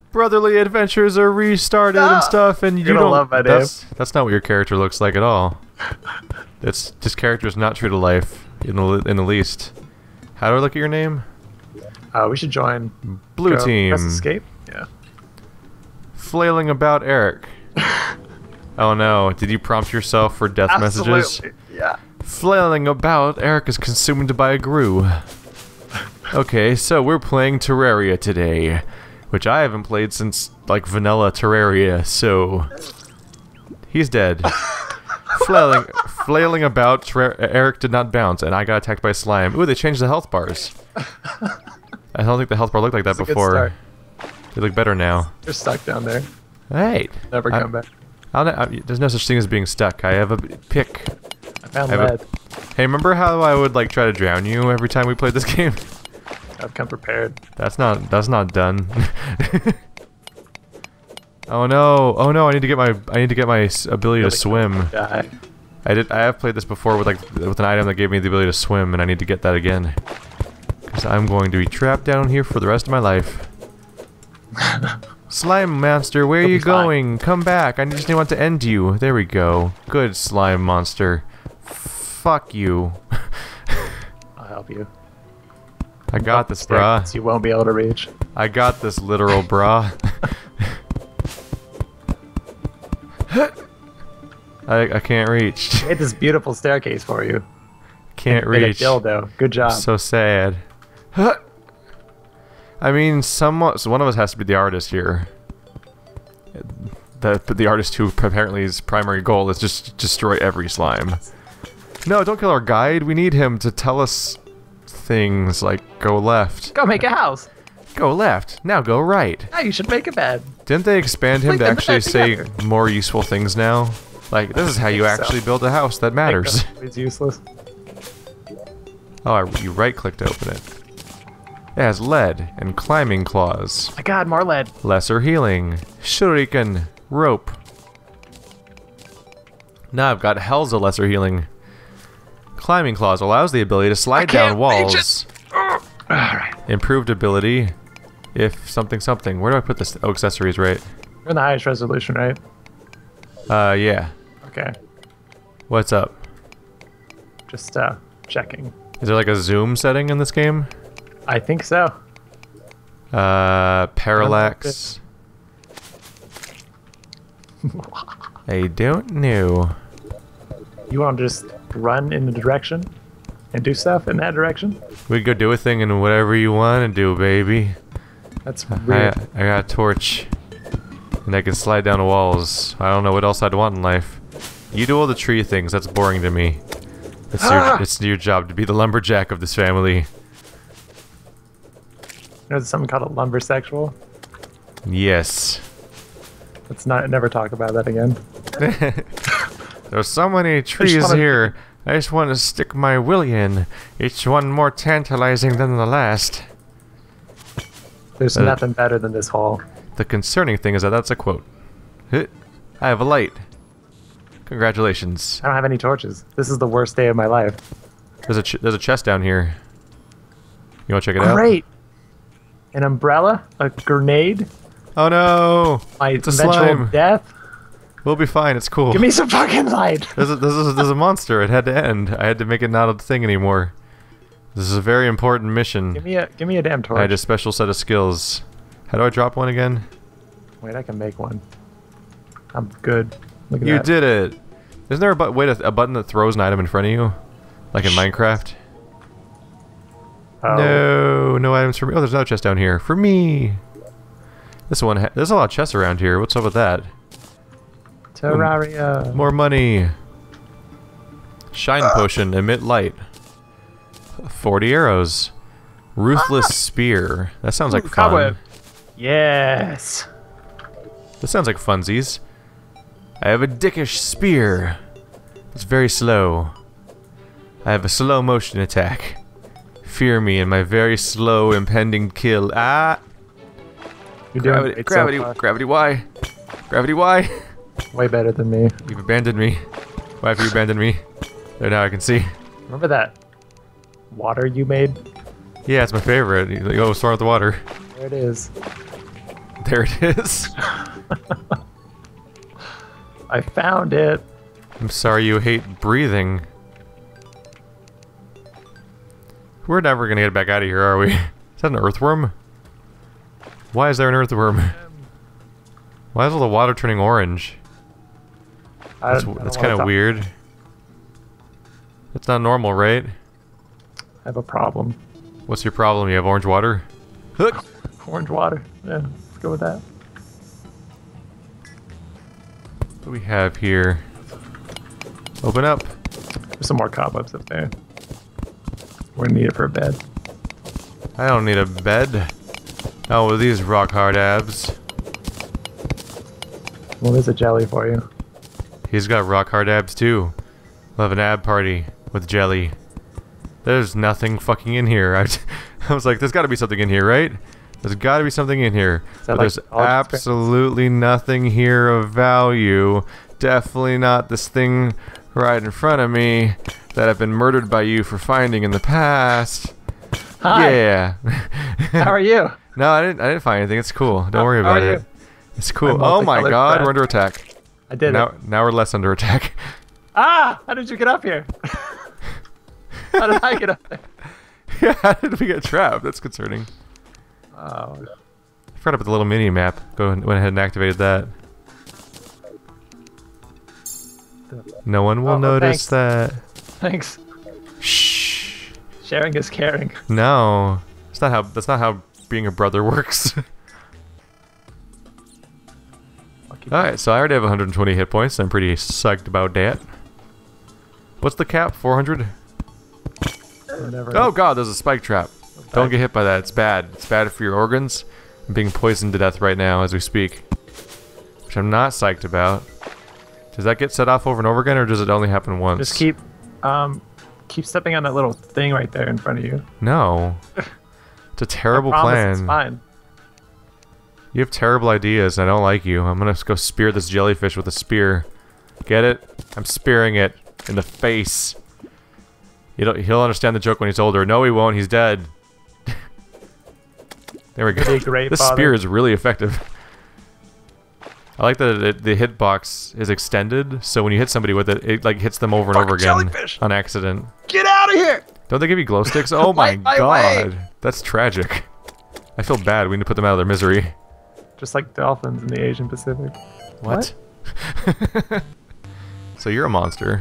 brotherly adventures are restarted and stuff, and you don't love my name. That's not what your character looks like at all. This character is not true to life in the least. How do I look at your name? We should join. Blue team. Press escape. Yeah. Flailing about Eric. Oh no, did you prompt yourself for death messages? Yeah. Flailing about, Eric is consumed by a grue. Okay, so we're playing Terraria today, which I haven't played since, like, vanilla Terraria, so... He's dead. Flailing about, Eric did not bounce, and I got attacked by slime. Ooh, they changed the health bars. I don't think the health bar looked like that before. They look better now. You're stuck down there. Hey! Never come back. There's no such thing as being stuck. I have a pick. I found lead. Hey, remember how I would, like, try to drown you every time we played this game? I've come prepared. That's not done. Oh no! Oh no! I need to get my ability to swim. Die. I have played this before with an item that gave me the ability to swim, and I need to get that again. Because I'm going to be trapped down here for the rest of my life. Slime monster, where are you going? Come back! I just want to end you. There we go. Good slime monster. Fuck you. I'll help you. I got this, brah. You won't be able to reach. I got this, literal brah. I can't reach. I made this beautiful staircase for you. Can't reach. Dildo. Good job. So sad. I mean, so one of us has to be the artist here. The artist who apparently his primary goal is just destroy every slime. No, don't kill our guide. We need him to tell us things like go left. Go make a house. Go left. Now go right. Now you should make a bed. Didn't they expand him to actually say more useful things now? Like, this is how you actually build a house that matters. It's useless. Oh, you right-click to open it. It has lead and climbing claws. Oh my god, more lead. Lesser healing. Shuriken. Rope. Now I've got Hell's a lesser healing. Climbing claws allows the ability to slide down walls. Alright. Improved ability. If something something. Where do I put this? Oh, accessories, right? You're in the highest resolution, right? Yeah. Okay. What's up? Just, checking. Is there like a zoom setting in this game? I think so. Parallax. I don't know. You want to just run in the direction and do stuff in that direction? We can go do a thing in whatever you want to do, baby. That's weird. I got a torch. And I can slide down the walls. I don't know what else I'd want in life. You do all the tree things, that's boring to me. It's your job to be the lumberjack of this family. There's something called a lumbersexual. Yes. Let's never talk about that again. There's so many trees here. I just want to stick my willy in. Each one more tantalizing than the last. There's nothing better than this hole. The concerning thing is that that's a quote. I have a light. Congratulations. I don't have any torches. This is the worst day of my life. There's a chest down here. You want to check it out? Great! An umbrella? A grenade? Oh no! My it's a eventual slime. death? We'll be fine, it's cool. Give me some fucking light! There's a monster, it had to end. I had to make it not a thing anymore. This is a very important mission. Give me a damn torch. I had a special set of skills. How do I drop one again? Wait, I can make one. I'm good. Look at you that. did it! Isn't there a button that throws an item in front of you? Like in Minecraft? Oh. No items for me. Oh, there's another chest down here. For me! This one, there's a lot of chests around here. What's up with that? Terraria. More money. Shine potion, emit light. 40 arrows. Ruthless spear. That sounds like fun. Cobweb. Yes. This sounds like funsies. I have a dickish spear. It's very slow. I have a slow motion attack. Fear me in my very slow impending kill. Ah! You're doing great so far. Gravity Y. Gravity Y. Way better than me. You've abandoned me. Why have you abandoned me? There, now I can see. Remember that water you made? Yeah, it's my favorite. You go storm with the water. There it is. There it is. I found it. I'm sorry you hate breathing. We're never gonna get back out of here, are we? Is that an earthworm? Why is there an earthworm? Why is all the water turning orange? That's kind of weird. That's not normal, right? I have a problem. What's your problem? You have orange water? Hook! Orange water. Yeah, let's go with that. What do we have here? Open up. There's some more cobwebs up there. We're gonna need it for a bed. I don't need a bed. Oh, with these rock hard abs. Well, there's a jelly for you. He's got rock hard abs too. We'll have an ab party with jelly. There's nothing fucking in here. I was like, there's gotta be something in here, right? There's gotta be something in here. But like there's absolutely nothing here of value. Definitely not this thing right in front of me that I've been murdered by you for finding in the past. Hi. Yeah. How are you? No, I didn't find anything. It's cool. Don't worry about it. It's cool. Oh my god, we're under attack. I did now, it. Now we're less under attack. Ah! How did you get up here? How did I get up there? Yeah, how did we get trapped? That's concerning. Oh. I forgot about the little mini map. Went ahead and activated that. No one will notice that. Thanks. Shh. Sharing is caring. No, that's not how being a brother works. Alright, so I already have 120 hit points. I'm pretty psyched about that. What's the cap? 400? Oh god, there's a spike trap. Don't get hit by that. It's bad. It's bad for your organs. I'm being poisoned to death right now as we speak. Which I'm not psyched about. Does that get set off over and over again, or does it only happen once? Just keep stepping on that little thing right there in front of you. No. It's a terrible plan. It's fine. You have terrible ideas, and I don't like you. I'm gonna go spear this jellyfish with a spear. Get it? I'm spearing it in the face. He'll understand the joke when he's older. No, he won't. He's dead. There we go. This spear is really effective. I like that the hitbox is extended, so when you hit somebody with it, it like hits them over and over again on accident. Get out of here! Don't they give you glow sticks? Oh my god, that's tragic. I feel bad. We need to put them out of their misery. Just like dolphins in the Asian Pacific. What? So you're a monster.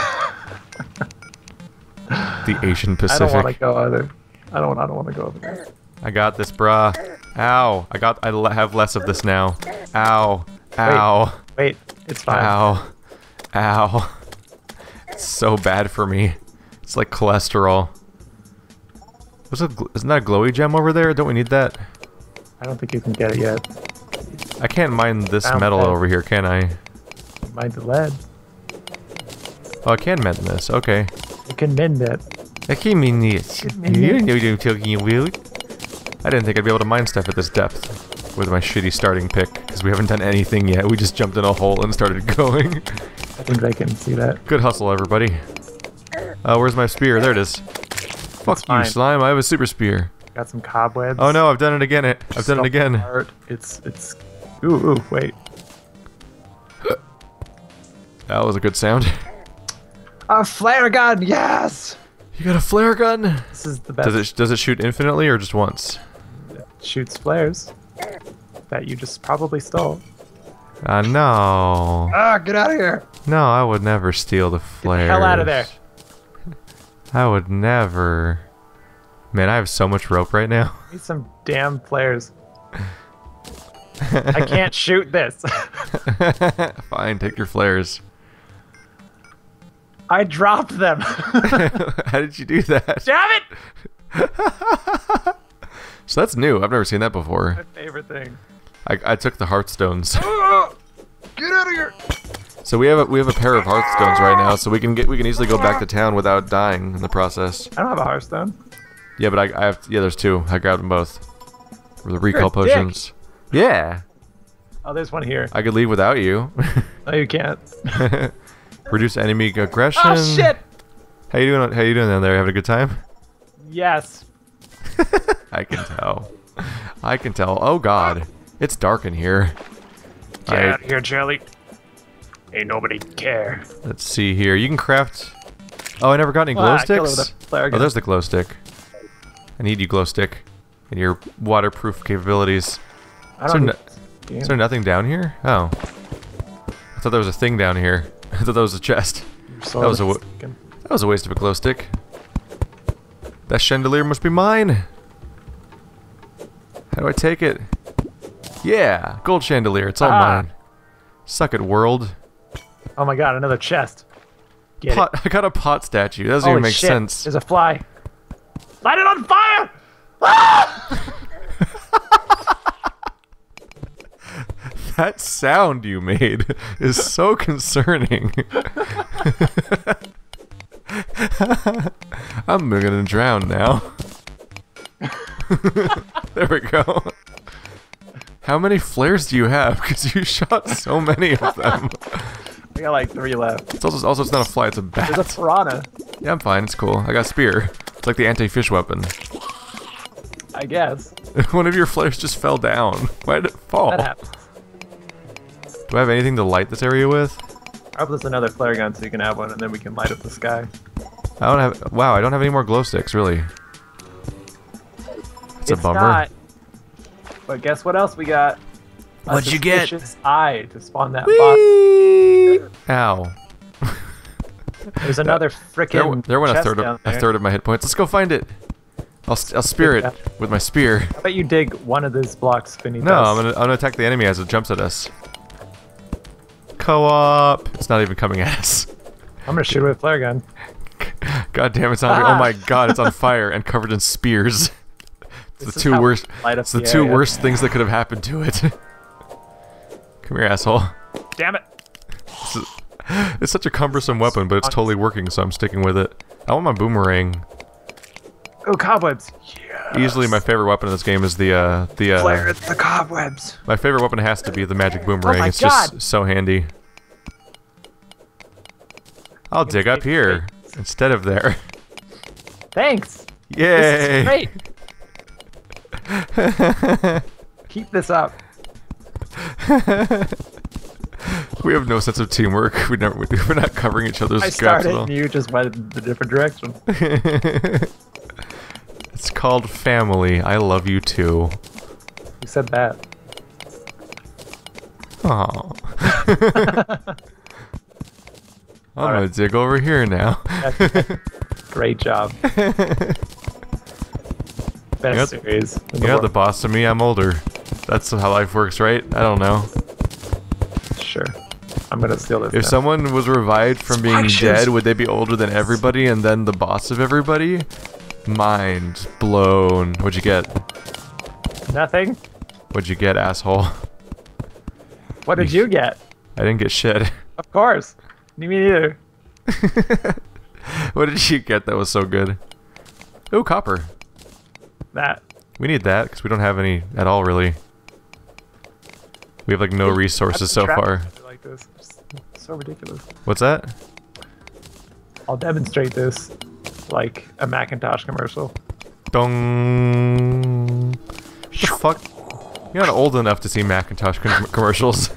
The Asian Pacific. I don't want to go either. I don't want to go over there. I got this, brah. Ow. I have less of this now. Ow. Ow. Wait, it's fine. Ow. Ow. It's so bad for me. It's like cholesterol. Isn't that a glowy gem over there? Don't we need that? I don't think you can get it yet. I can't mine this metal over here, can I? Mine the lead. Oh, I can mend this. Okay. You can mend it. I can mend this. You know what I'm talking about. I didn't think I'd be able to mine stuff at this depth with my shitty starting pick, because we haven't done anything yet. We just jumped in a hole and started going. I think they can see that. Good hustle, everybody. Where's my spear? There it is. Fuck you, slime. I have a super spear. Got some cobwebs. Oh no, I've done it again. I've done it again. It's. Ooh, wait. That was a good sound. A flare gun, yes! You got a flare gun? This is the best. Does it shoot infinitely or just once? It shoots flares that you just probably stole. No. Ah, get out of here! No, I would never steal the flares. Get the hell out of there! I would never. Man, I have so much rope right now. Need some damn flares. I can't shoot this. Fine, take your flares. I dropped them. How did you do that? Damn it! So that's new. I've never seen that before. My favorite thing. I took the hearthstones. Get out of here! So we have a pair of hearthstones right now, so we can easily go back to town without dying in the process. I don't have a hearthstone. Yeah, but I have. Yeah, there's two. I grabbed them both. For the recall potions. Yeah. Oh, there's one here. I could leave without you. No, you can't. Reduce enemy aggression. Oh shit! How you doing? How you doing down there? Having a good time? Yes. I can tell. I can tell. Oh god. It's dark in here. Get out of here, Charlie. Ain't nobody care. Let's see here. You can craft... Oh, I never got any glow sticks? Oh, there's the glow stick. I need you, glow stick. And your waterproof capabilities. Is there nothing down here? Oh. I thought there was a thing down here. I thought that was a chest. That was a waste of a glow stick. That chandelier must be mine. How do I take it? Yeah, gold chandelier. It's all mine. Suck it, world. Oh my god, another chest. I got a pot statue. That doesn't even make sense. There's a fly. Light it on fire! Ah! That sound you made is so concerning. I'm gonna drown now. There we go. How many flares do you have? Because you shot so many of them. I got like 3 left. It's also it's not a fly, it's a bat. There's a piranha. Yeah, I'm fine. It's cool. I got a spear. It's like the anti-fish weapon. I guess. One of your flares just fell down. Why did it fall? That happens. Do I have anything to light this area with? I hope there's another flare gun so you can have one, and then we can light up the sky. I don't have. Wow, I don't have any more glow sticks, really. It's a bummer. Not, but guess what else we got? What'd you get? Eye to spawn that boss. Ow. There's another frickin' there went a third of my hit points. Let's go find it. I'll spear it with my spear. I bet you dig one of these blocks beneath us. No, I'm gonna attack the enemy as it jumps at us. Co-op. It's not even coming at us. I'm gonna shoot it with a flare gun. God damn, it's on! Oh my god, it's on fire and covered in spears. It's the two worst. It's the two worst things that could have happened to it. Come here, asshole. Damn it! It's such a cumbersome weapon, but it's totally working, so I'm sticking with it. I want my boomerang. Oh, cobwebs! Yes. Easily my favorite weapon in this game is the flare the cobwebs. My favorite weapon has to be the magic boomerang. It's just so handy. I'll dig up here instead of there. Thanks. Yay! This is great. Keep this up. We have no sense of teamwork. We're not covering each other's gaps at all. I started and you just went in the different direction. It's called family. I love you too. Who said that? Oh. I'm gonna dig over here now. Great job. Best series. You're not the boss of me, I'm older. That's how life works, right? I don't know. Sure. I'm gonna steal this. If someone was revived from being dead, would they be older than everybody and then the boss of everybody? Mind blown. What'd you get? Nothing. What'd you get, asshole? What did you get? I didn't get shit. Of course. Me neither. What did you get that was so good? Ooh, copper. That. We need that, because we don't have any at all, really. We have, like, no resources so far. Like this. It's so ridiculous. What's that? I'll demonstrate this like a Macintosh commercial. Dong. What the fuck? You're not old enough to see Macintosh commercials.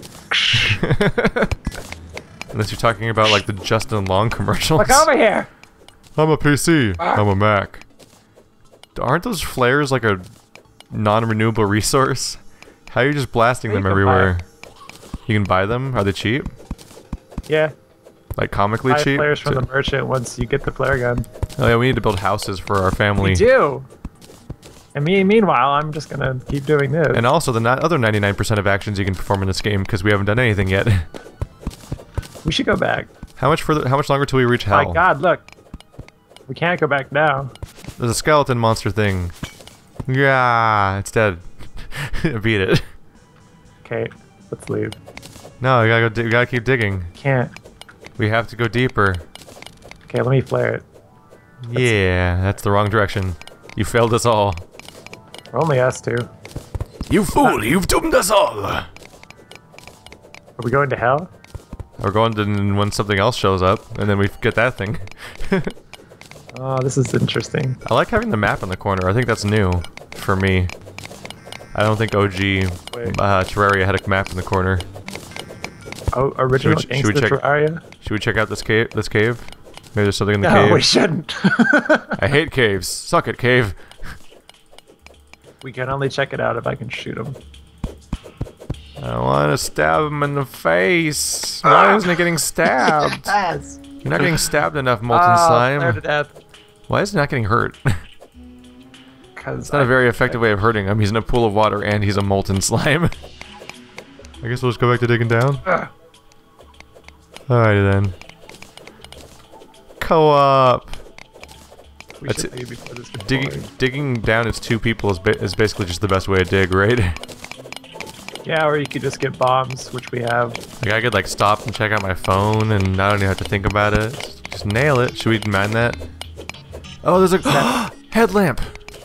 Unless you're talking about, like, the Justin Long commercials. Look over here! I'm a PC. I'm a Mac. Aren't those flares like a non-renewable resource? How are you just blasting them everywhere? You can buy them? Are they cheap? Yeah. Like comically cheap? Buy flares from the merchant once you get the flare gun. Oh yeah, we need to build houses for our family. We do! And meanwhile, I'm just gonna keep doing this. And also the other 99% of actions you can perform in this game, because we haven't done anything yet. We should go back. How much longer till we reach hell? My god, look. We can't go back now. There's a skeleton monster thing. Yeah, it's dead. Beat it. Okay, let's leave. No, you gotta go. You gotta keep digging. Can't. We have to go deeper. Okay, let me flare it. Yeah, that's the wrong direction. You failed us all. Only us two. You fool! You've doomed us all. Are we going to hell? We're going to when something else shows up, and then we get that thing. Oh, this is interesting. I like having the map in the corner. I think that's new for me. I don't think OG Terraria had a map in the corner. Oh, original Should we gangster check- Terraria? Should we check out this cave? Maybe there's something in the No, cave. we shouldn't. I hate caves. Suck it, cave. We can only check it out if I can shoot him. I want to stab him in the face. Why isn't he getting stabbed? Yes. You're not getting stabbed enough, molten Flare slime. to death. Why is he not getting hurt? Because It's not a very effective way of hurting him. He's in a pool of water and he's a molten slime. I guess we'll just go back to digging down. Alrighty then. Co-op. we That's should it. leave before this gets boring. Digging down as two people is basically just the best way to dig, right? Yeah, or you could just get bombs, which we have. Like I could like stop and check out my phone and I don't even have to think about it. Just nail it. Should we mine that? Oh, there's a headlamp.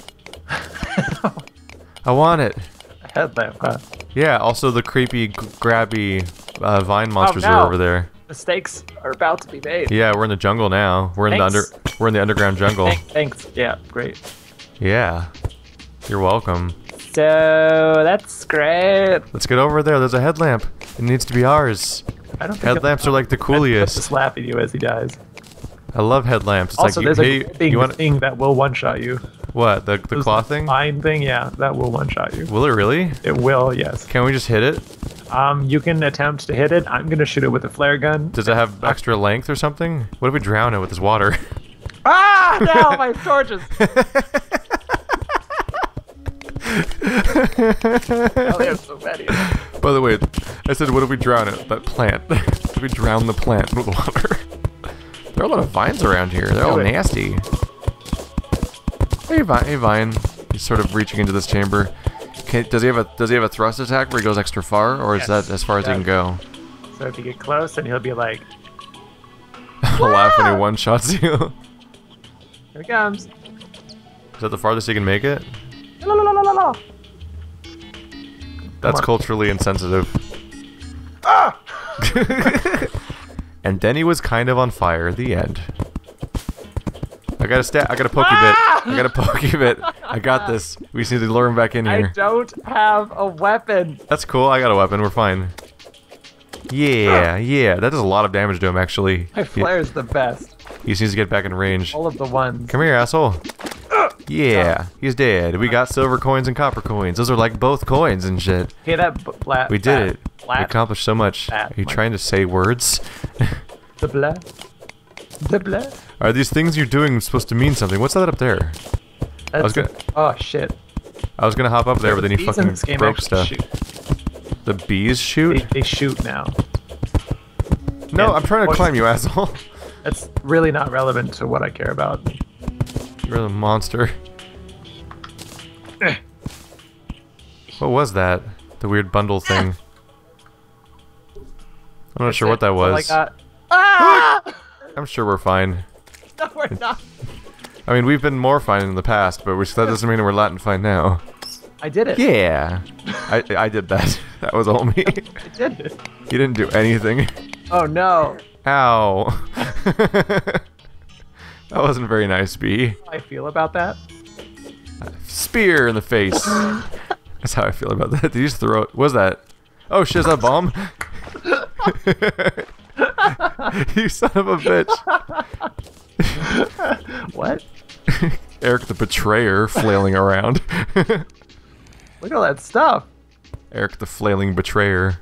I want it. A headlamp, huh? Yeah. Also, the creepy, grabby vine monsters no. are over there. Mistakes are about to be made. Yeah, we're in the jungle now. We're in Thanks. we're in the underground jungle. Thanks. Yeah, great. Yeah. You're welcome. So that's great. Let's get over there. There's a headlamp. It needs to be ours. I don't think Headlamps are like the I'd coolest. just laugh at you as he dies. I love headlamps. It's Also, like there's hey, a thing, you want thing that will one-shot you. what? The claw thing? Fine thing, yeah, that will one-shot you. Will it really? It will, yes. Can we just hit it? You can attempt to hit it. I'm gonna shoot it with a flare gun. Does it have extra length or something? What if we drown it with this water? Ah! No, my torches! Oh, there's so many. By the way, I said, what if we drown it? That plant. What if we drown the plant with water? There are a lot of vines around here. They're all Do it. nasty. Hey, Vine. He's sort of reaching into this chamber. Does he have a thrust attack where he goes extra far, or is Yes. that as far as he can go? So if you get close, then he'll be like, He'll laugh when he one-shots you. here he comes. Is that the farthest he can make it? La, la, la, la, la, la. That's on. culturally insensitive. Ah! And then he was kind of on fire. The end. I got a pokey bit. I got a pokey bit. I got this. We just need to lure him back in I here. don't have a weapon. That's cool. I got a weapon. We're fine. Yeah, yeah. That does a lot of damage to him, actually. My flare's the best. He just needs to get back in range. All of the ones. Come here, asshole. Yeah, he's dead. We got silver coins and copper coins. Those are like both coins and shit. Okay, that flat. We did it. We Flat. accomplished so much. Fat. Are you trying to say words? The blah. The blah. Are these things you're doing supposed to mean something? What's that up there? That's gonna- Oh shit. I was gonna hop up there, but then you Bees in fucking this game broke actually stuff. shoot. The bees shoot? They shoot now. No, and I'm trying to what- climb you, asshole. That's really not relevant to what I care about. You're a monster. What was that? The weird bundle thing. I'm not sure what that was. That's all I got. Ah! I'm sure we're fine. No, we're not. I mean, we've been more fine in the past, but that doesn't mean we're Latin fine now. I did it. Yeah. I did that. That was all me. I did it. You didn't do anything. Oh no. Ow. That wasn't very nice, Bee. How I feel about that? Spear in the face. That's how I feel about that. Did you just throw it? What was that? Oh shit, is that a bomb? You son of a bitch. What? Eric the Betrayer flailing around. Look at all that stuff. Eric the Flailing Betrayer.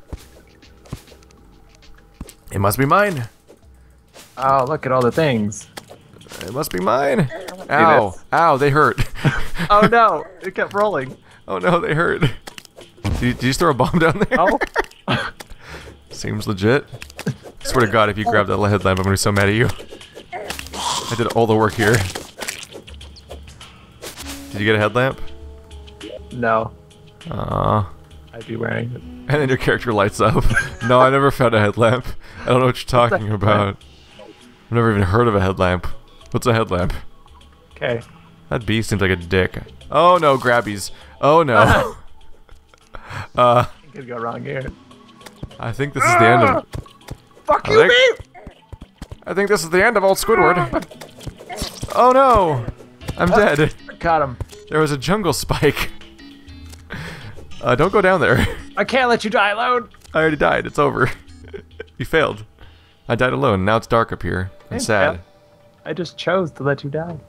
It must be mine. Oh, look at all the things. It must be mine. Ow. this. Ow, they hurt. Oh no, it kept rolling. Oh no, they hurt. Did you just throw a bomb down there? Oh. Seems legit. Swear to God, if you grab that headlamp, I'm gonna be so mad at you. I did all the work here. Did you get a headlamp? No, Aww. I'd be wearing it. And then your character lights up. No, I never found a headlamp. I don't know what you're talking about. I've never even heard of a headlamp. What's a headlamp? Okay. That bee seems like a dick. Oh no, grabbies. Oh no. It could go wrong here. I think this is the end of... Fuck I you, think- me! I think this is the end of old Squidward. Oh no! I'm dead. Caught him. There was a jungle spike. Don't go down there. I can't let you die alone. I already died. It's over. You failed. I died alone. Now it's dark up here. And sad. I just chose to let you die.